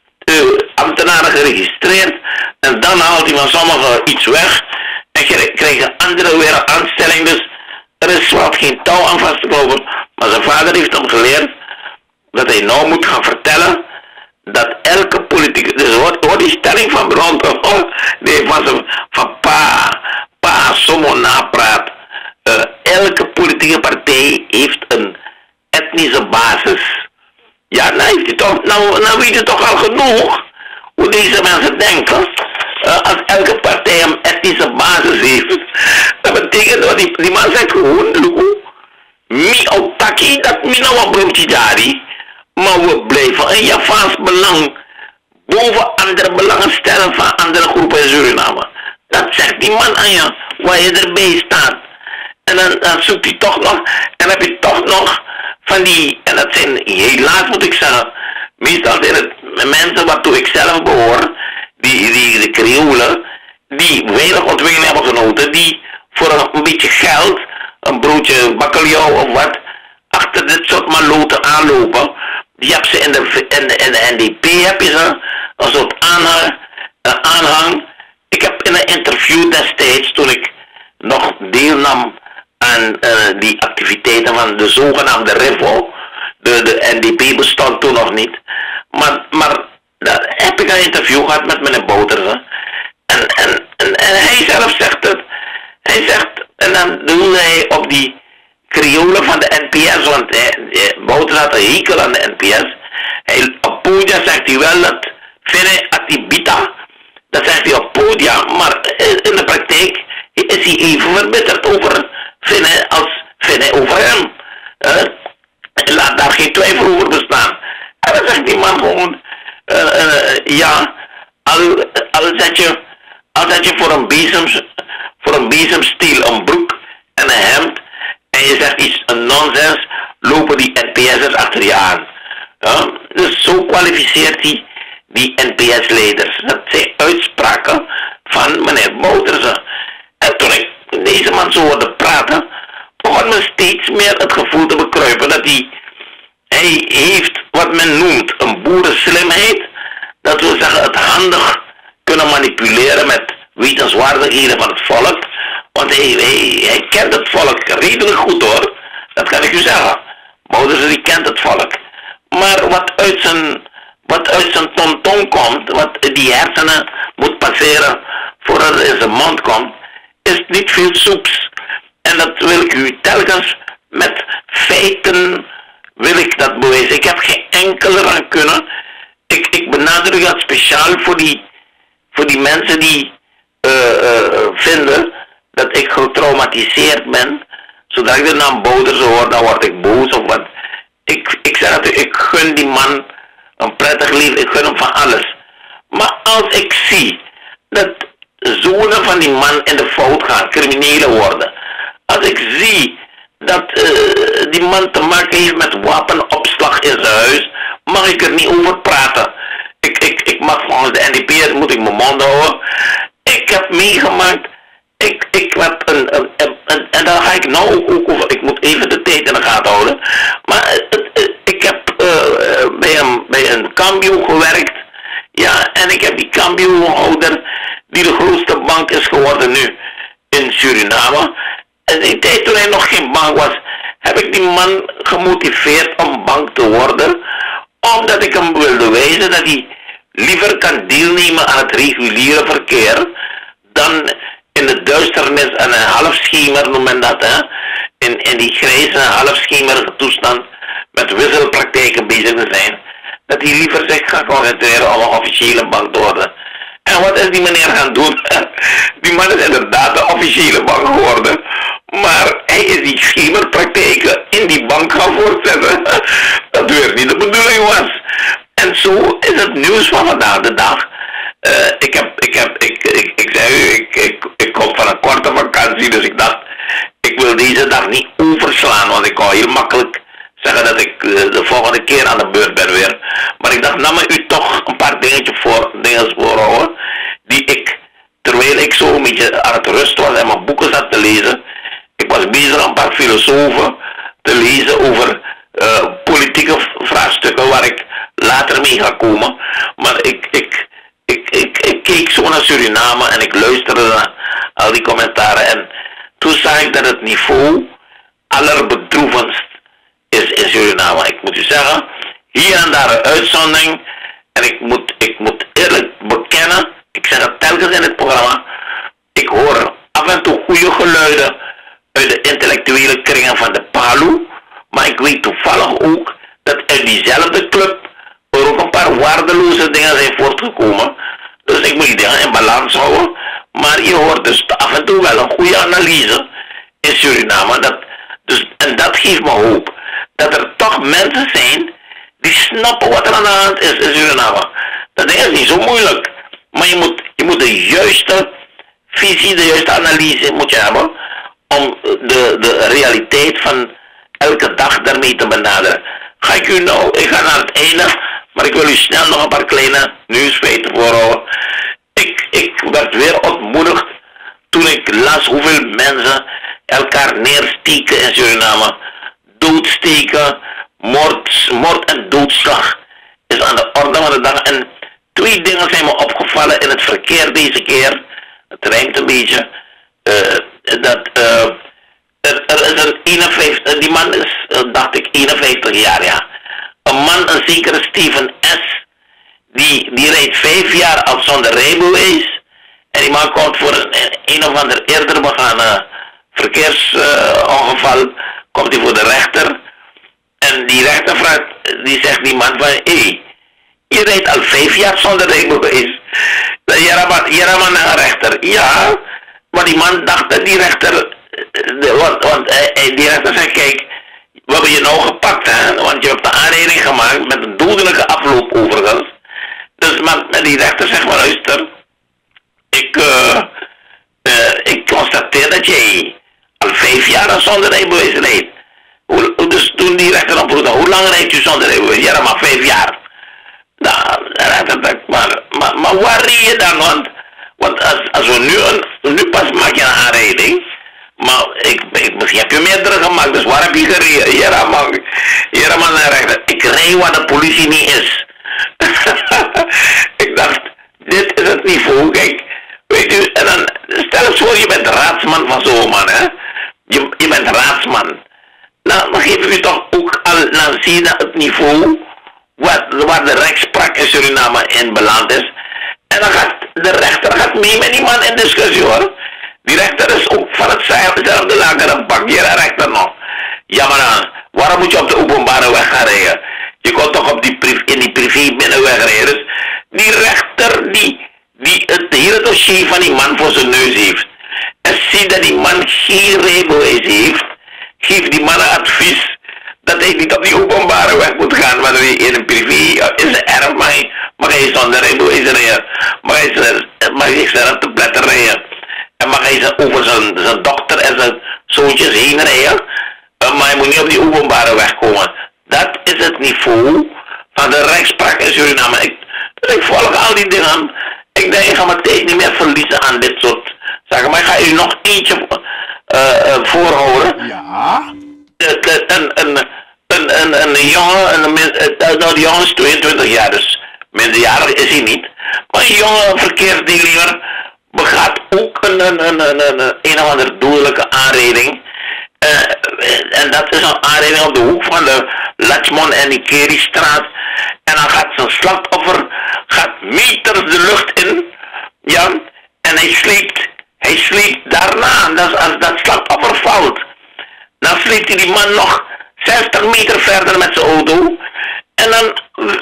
ambtenaren geregistreerd. En dan haalt hij van sommigen iets weg. En krijgen anderen weer een aanstelling. Dus er is wat geen touw aan vast te knopen. Maar zijn vader heeft hem geleerd dat hij nou moet gaan vertellen dat elke politicus, dus hoor die stelling van Bronto, nee, van pa Somo napraat. Elke politieke partij heeft een etnische basis. Ja, nou heeft hij toch, nou weet je toch al genoeg hoe deze mensen denken. Als elke partij een etnische basis heeft, dat betekent dat die man zegt gewoon, mi autaki dat mi nou een broodje dari. Maar we blijven een Javaans belang boven andere belangen stellen van andere groepen in Suriname. Dat zegt die man aan je, waar je erbij staat. En dan zoekt hij toch nog, en dan heb je toch nog van die, en dat zijn helaas moet ik zeggen, meestal zijn het mensen waartoe ik zelf behoor, de Creolen, die weinig ontwikkeling hebben genoten, die voor een beetje geld, een broodje bakkeljauw of wat, achter dit soort maloten aanlopen. Die heb ze in de NDP, heb je ze, een soort aanhang. Ik heb in een interview destijds, toen ik nog deelnam aan die activiteiten van de zogenaamde RIVO, de NDP bestond toen nog niet, maar daar heb ik een interview gehad met meneer Bouterse. En hij zelf zegt het. Hij zegt, en dan doelde hij op die Creolen van de NPS, want Bouterse had een hekel aan de NPS. Op podia zegt hij wel dat Fene Atibita, dat zegt hij op podia, maar in de praktijk is hij even verbitterd over Fene als Fene over hem. Laat daar geen twijfel over bestaan. En dan zegt die man gewoon, ja, al zet je voor een bezemsteel een broek en een hemd en je zegt iets een nonsens, lopen die NPS'ers achter je aan. Ja? Dus zo kwalificeert hij die NPS-leiders. Dat zijn uitspraken van meneer Bouterse. En toen ik deze man zo hoorde praten, begon me steeds meer het gevoel te bekruipen dat hij heeft wat men noemt een boerenslimheid. Dat wil zeggen het handig kunnen manipuleren met wetenswaardigheden van het volk. Want hij kent het volk redelijk goed hoor. Dat kan ik u zeggen. Bouterse die kent het volk. Maar wat uit zijn tonton komt, wat die hersenen moet passeren voordat het in zijn mond komt, is niet veel soeps. En dat wil ik u telkens met feiten wil ik dat bewijzen. Ik heb geen enkele rancune. Ik benadruk dat speciaal voor die mensen die vinden dat ik getraumatiseerd ben. Zodra ik de naam Bouterse hoor, dan word ik boos of wat. Ik zeg het u, ik gun die man een prettig leven, ik gun hem van alles. Maar als ik zie dat zonen van die man in de fout gaan, criminelen worden. Als ik zie dat die man te maken heeft met wapenopslag in zijn huis, mag ik er niet over praten. Ik mag volgens de NDP, moet ik mijn mond houden. Ik heb meegemaakt, ik heb en daar ga ik nou ook over, ik moet even de tijd in de gaten houden. Maar ik heb bij een Cambio gewerkt. Ja, en ik heb die Cambio-houder, die de grootste bank is geworden nu in Suriname. En in de tijd toen hij nog geen bank was, heb ik die man gemotiveerd om bank te worden. Omdat ik hem wilde wijzen dat hij liever kan deelnemen aan het reguliere verkeer dan in de duisternis en een halfschemer noemt men dat, hè. In die grijze halfschemerige toestand met wisselpraktijken bezig te zijn. Dat hij liever zich gaat concentreren om een officiële bank te worden. En wat is die meneer gaan doen? Die man is inderdaad een officiële bank geworden. Maar hij is die schemerpraktijken in die bank gaan voortzetten. Dat weer niet de bedoeling was. En zo is het nieuws van vandaag de dag. Ik zei u, ik kom van een korte vakantie, dus ik dacht, ik wil deze dag niet overslaan, want ik kan heel makkelijk zeggen dat ik de volgende keer aan de beurt ben weer. Maar ik dacht, nam me u toch een paar dingen voorhouden, die ik, terwijl ik zo een beetje aan het rust was en mijn boeken zat te lezen, ik was bezig een paar filosofen te lezen over politieke vraagstukken waar ik later mee ga komen. Maar ik keek zo naar Suriname en ik luisterde naar al die commentaren en toen zag ik dat het niveau allerbedroevendst is in Suriname. Ik moet u zeggen, hier en daar een uitzondering en ik moet eerlijk bekennen, ik zeg het telkens in het programma, ik hoor af en toe goede geluiden uit de intellectuele kringen van de PALU, maar ik weet toevallig ook dat uit diezelfde club er ook een paar waardeloze dingen zijn voortgekomen. Dus ik moet die dingen in balans houden. Maar je hoort dus af en toe wel een goede analyse in Suriname. En dat geeft me hoop. Dat er toch mensen zijn die snappen wat er aan de hand is in Suriname. Dat ding is niet zo moeilijk. Maar je moet de juiste visie, de juiste analyse moet je hebben om de realiteit van elke dag daarmee te benaderen. Ik ga naar het einde. Maar ik wil u snel nog een paar kleine nieuwsfeiten voorhouden. Ik werd weer ontmoedigd toen ik las hoeveel mensen elkaar neersteken in Suriname. Doodsteken, moord en doodslag is aan de orde van de dag. En twee dingen zijn me opgevallen in het verkeer deze keer. Het rijmt een beetje. Er is een 51, die man is, dacht ik, 51 jaar, ja. Een man, een zekere Steven S., die rijdt 5 jaar al zonder rijbewijs. En die man komt voor een of ander eerder begane verkeersongeval, komt hij voor de rechter. En die rechter die zegt die man van, je rijdt al 5 jaar zonder rijbewijs. Ja, maar naar een rechter. Ja, maar die man dacht dat die rechter, die rechter zegt, kijk, we hebben je nou gepakt, hè? Want je hebt de aanrijding gemaakt met een dodelijke afloop overigens. Dus maar die rechter zegt maar, luister, ik constateer dat jij al 5 jaar zonder rijbewijs rijdt. Dus toen die rechter dan vroeg, hoe lang rijdt u zonder rijbewijs? Ja, maar 5 jaar. Nou, maar waar rijd je dan? Want als we nu pas maak je een aanrijding. Maar misschien heb je meerdere gemaakt, dus waar heb je gereden? Ja, man, rechter. Ik rij waar de politie niet is. Ik dacht, dit is het niveau, kijk. Weet u, en dan, stel eens voor, je bent raadsman van zo'n man, hè. Je bent raadsman. Nou, dan geef ik u toch ook al, dan zie je het niveau waar de rechtspraak in Suriname in beland is. En dan gaat de rechter mee met die man in discussie, hoor. Die rechter is ook van hetzelfde lager dan pak je de rechter nog. Ja, maar dan, waarom moet je op de openbare weg gaan rijden? Je kon toch in die privé binnenweg rijden. Dus die rechter die het hele dossier van die man voor zijn neus heeft. En ziet dat die man geen rijbewijs heeft, geeft die man een advies dat hij niet op die openbare weg moet gaan, maar in een privé is het erg, mag hij zonder rijbewijs rijden, mag hij zelf te pletten rijden, en mag hij over zijn dochter en zijn zoontjes heen rijden, maar hij moet niet op die openbare weg komen. Dat is het niveau van de rechtspraak in Suriname. Ik volg al die dingen. Ik denk, ik ga mijn tijd niet meer verliezen aan dit soort zaken, maar ik ga u nog eentje voorhouden. Ja. Een jongen, nou die jongen is 22 jaar, dus minderjarig is hij niet. Maar een jonge verkeersdealer begaat ook een of andere dodelijke aanrijding. En dat is een aanrijding op de hoek van de Lachman en Nikeri-straat. En dan gaat zijn slachtoffer meters de lucht in. Ja, en hij sleept daarna, als dat slachtoffer valt, dan sleept hij die man nog 60 meter verder met zijn auto. En dan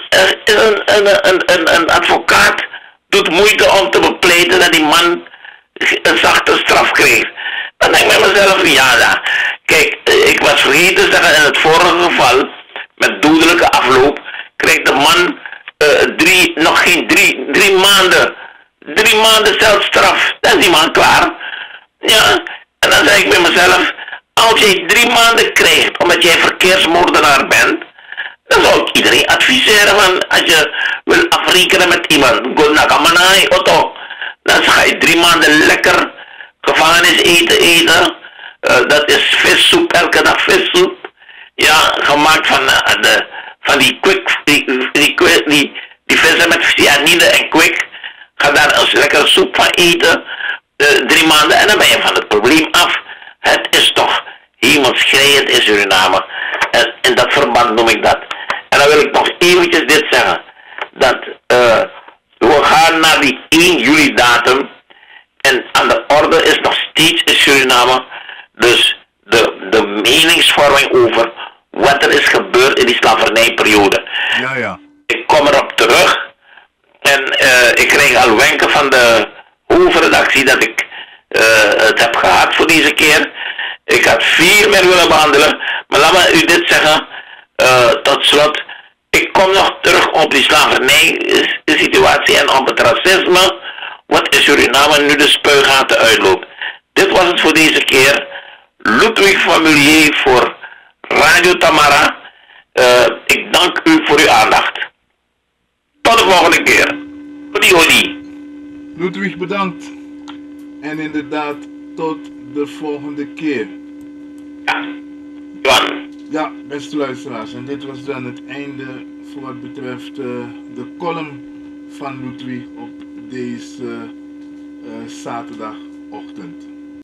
een advocaat doet moeite om te bepleiten dat die man een zachte straf kreeg. Dan denk ik bij mezelf, ja, kijk, ik was vergeten te zeggen, in het vorige geval, met dodelijke afloop, kreeg de man nog geen drie maanden. 3 maanden celstraf. Dan is die man klaar. Ja, en dan zeg ik bij mezelf, als jij 3 maanden krijgt omdat jij verkeersmoordenaar bent, dan zou ik iedereen adviseren van, als je wil afrekenen met iemand, go naar Kamanai, Otto, dan ga je 3 maanden lekker gevangenis eten. Dat is vissoep, elke dag vissoep. Ja, gemaakt van die quick, die vissen met cyanide en quick. Ga daar eens lekker soep van eten, 3 maanden, en dan ben je van het probleem af. Het is toch hemelschreiend in Suriname. En in dat verband noem ik dat. En dan wil ik nog eventjes dit zeggen. Dat we gaan naar die 1 juli datum. En aan de orde is nog steeds in Suriname dus de meningsvorming over wat er is gebeurd in die slavernijperiode. Ja. Ik kom erop terug. En ik kreeg al wenken van de hoofdredactie dat ik het heb gehad voor deze keer. Ik had 4 meer willen behandelen. Maar laat me u dit zeggen, tot slot. Ik kom nog terug op die slavernij-situatie en op het racisme, wat in Suriname nu de spuigaten uitloopt. Dit was het voor deze keer. Ludwig van Mulier voor Radio Tamara. Ik dank u voor uw aandacht. Tot de volgende keer. Odi. Ludwig, bedankt. En inderdaad, tot de volgende keer. Ja, Johan. Ja, beste luisteraars. En dit was dan het einde voor wat betreft de column van Ludwig op deze zaterdagochtend.